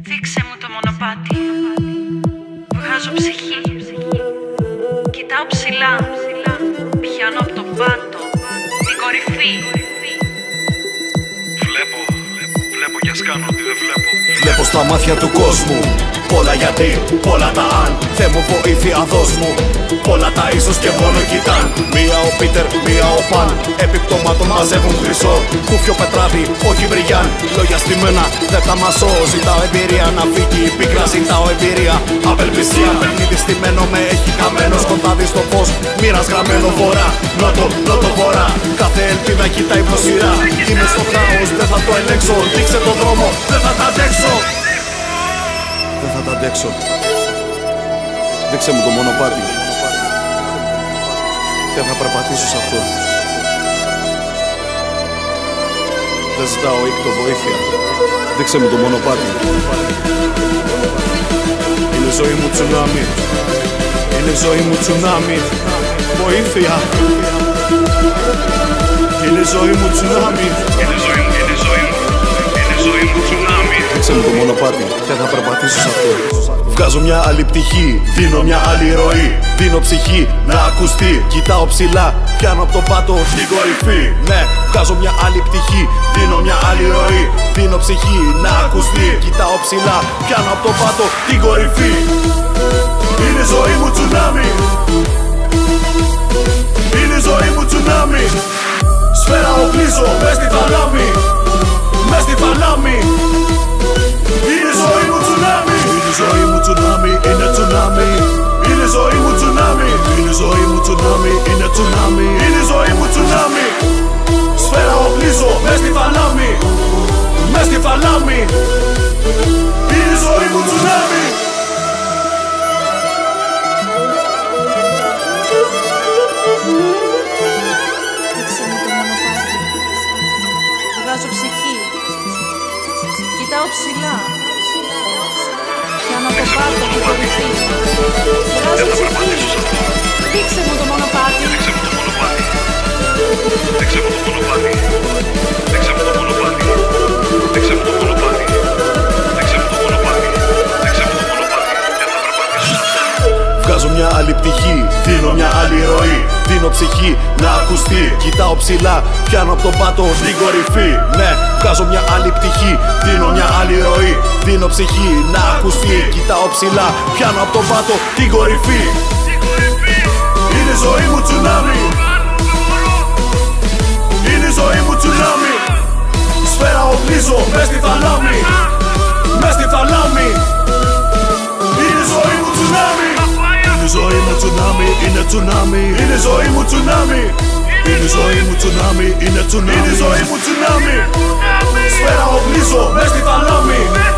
Δείξε μου το μονοπάτι. Βγάζω ψυχή. Κοιτάω ψηλά. Πιάνω από τον πάτο την κορυφή. Βλέπω κι ας κάνω ότι δεν βλέπω. Βλέπω στα μάτια του κόσμου πολλά γιατί, πολλά τα αν. Θε μου βοήθεια δώσ' μου. Πολλά τα ίσως και μόνο κοιτάν. Μία ο Πίτερ, μία ο Παν. Επιπτώματων μαζεύουν χρυσό. Κούφιο πετράδι, όχι μπριγιάν. Λόγια στημένα, δεν τα μασώ. Ζητάω εμπειρία να φύγει η πίκρα. Ζητάω εμπειρία, απελπισία. Παιχνίδι στημένο με έχει καμένο. Σκοτάδι στο φως, μοίρας γραμμένο βορρά. Νότο βορρά. Κάθε ελπίδα κοιτάει προσειρά. Είμαι στο χάος, δεν θα το ελέγξω. Δείξε το δρόμο, δεν θα τα αντέξω. Δεν θα τα αντέξω. Δείξε μου το μονοπάτι. Και θα περπατήσω σε αυτό. Δεν ζητάω ήκτο βοήθεια. Δείξε μου το μονοπάτι. Είναι η ζωή μου τσουνάμι. Είναι η ζωή μου τσουνάμι. Βοήθεια. Είναι η ζωή μου τσουνάμι. Είναι η ζωή μου, είναι η ζωή μου. Είναι η ζωή μου τσουνάμι. Δείξε μου το μονοπάτι και θα περπατήσω σε αυτό. Βγάζω μια άλλη πτυχή, δίνω μια άλλη ροή. Δίνω ψυχή να ακουστεί. Κοιτάω ψηλά, πιάνω από τον πάτο την κορυφή. Ναι, βγάζω μια άλλη πτυχή, δίνω μια άλλη ροή. Δίνω ψυχή να ακουστεί. Κοιτάω ψηλά, πιάνω από τον πάτο την κορυφή. Είναι η ζωή μου τσουνάμι. Είναι η ζωή μου τσουνάμι. Σφαίρα οπλίζω μες στη θαλάμη. Μες στη θαλάμη. Είναι η ζωή μου τσουνάμι. Είναι η ζωή μου τσουνάμι. Είναι τσουνάμι. Είναι η ζωή μου τσουνάμι. Είναι η ζωή μου τσουνάμι. Είναι τσουνάμι. Είναι η ζωή μου τσουνάμι. Σφαίρα οπλίζω μες στη θαλάμη. Μες στη θαλάμη. Είναι η ζωή μου τσουνάμι. Δείξε μου το μονοπάτι. Βγάζω ψυχή. Κοιτάω ψηλά. Πιάνω από πάτο την κορυφή. Βγάζω ψυχή. Δείξε μου το μονοπάτι. Δείξε μου το μονοπάτι. Δείξε μου το μονοπάτι. Δείξε μου το μονοπάτι. Δείξε μου το μονοπάτι. Δείξε μου το μονοπάτι. Και θα περπατήσω. Βγάζω μια άλλη πτυχή, δίνω μια άλλη ροή. Δίνω ψυχή να ακουστεί. Κοιτάω ψηλά, πιάνω από τον πάτο την κορυφή. Ναι, βγάζω μια άλλη πτυχή, δίνω μια άλλη ροή. Δίνω ψυχή να ακουστεί. Κοιτάω ψηλά, πιάνω από τον πάτο την κορυφή. Είναι η ζωή μου τσουνάμι. Είναι η ζωή μου τσουνάμι. Σφαίρα οπλίζω μες στη θαλάμη. Μες στη θαλάμη. Είναι η ζωή μου τσουνάμι. Είναι η ζωή μου τσουνάμι. Είναι τσουνάμι. Είναι η ζωή μου τσουνάμι. Είναι η ζωή μου τσουνάμι. Είναι τσουνάμι. Είναι η ζωή μου τσουνάμι. Σφαίρα οπλίζω μες στη θαλάμη.